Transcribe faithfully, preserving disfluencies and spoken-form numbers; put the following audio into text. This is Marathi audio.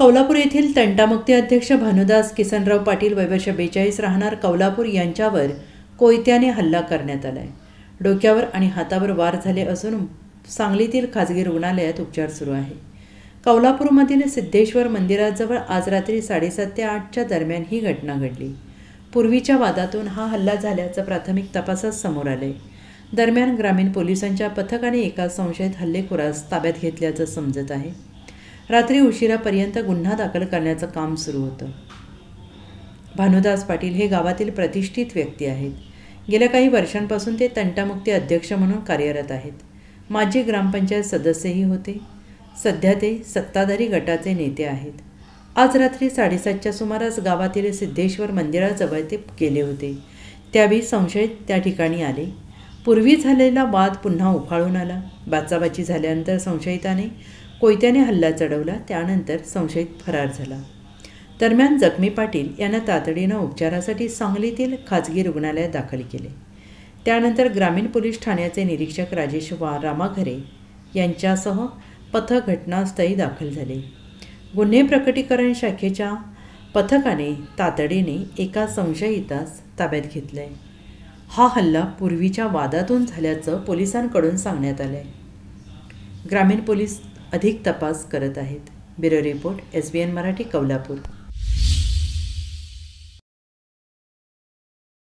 कौलापूर येथील तंटामुक्ती अध्यक्ष भानुदास किसनराव पाटील वय वर्ष बेचाळीस राहणार कौलापूर यांच्यावर कोयत्याने हल्ला करण्यात आला आहे। डोक्यावर आणि हातावर वार झाले असून सांगलीतील खाजगी रुग्णालयात उपचार सुरू आहे। कौलापूरमधील सिद्धेश्वर मंदिराजवळ आज रात्री साडेसात ते आठच्या दरम्यान ही घटना घडली। पूर्वीच्या वादातून हा हल्ला झाल्याचं प्राथमिक तपासात समोर आले। दरम्यान ग्रामीण पोलिसांच्या पथकाने एका संशयित हल्लेखोरास ताब्यात घेतल्याचं समजत आहे। रात्री उशिरापर्यंत गुन्हा दाखल करण्याचं काम सुरू होतं। भानुदास पाटील हे गावातील प्रतिष्ठित व्यक्ती आहेत। गेल्या काही वर्षांपासून ते तंटामुक्ती अध्यक्ष म्हणून कार्यरत आहेत। माजी ग्रामपंचायत सदस्यही होते। सध्या ते सत्ताधारी गटाचे नेते आहेत। आज रात्री साडेसातच्या सुमारास गावातील सिद्धेश्वर मंदिराजवळ ते गेले होते। त्यावेळी संशयित त्या ठिकाणी आले। पूर्वी झालेला वाद पुन्हा उफाळून आला। बाचाबाची झाल्यानंतर संशयिताने कोयत्याने हल्ला चढवला। त्यानंतर संशयित फरार झाला। दरम्यान जखमी पाटील यांना तातडीनं उपचारासाठी सांगलीतील खाजगी रुग्णालयात दाखल केले। त्यानंतर ग्रामीण पोलीस ठाण्याचे निरीक्षक राजेश वा रामाघरे यांच्यासह पथक घटनास्थळी दाखल झाले। गुन्हे प्रकटीकरण शाखेच्या पथकाने तातडीने एका संशयितास ताब्यात घेतले। हा हल्ला पूर्वीच्या वादातून झाल्याचं पोलिसांकडून सांगण्यात आले। ग्रामीण पोलीस अधिक तपास करत आहेत। Bureau report, S B N Marathi, Kolhapur.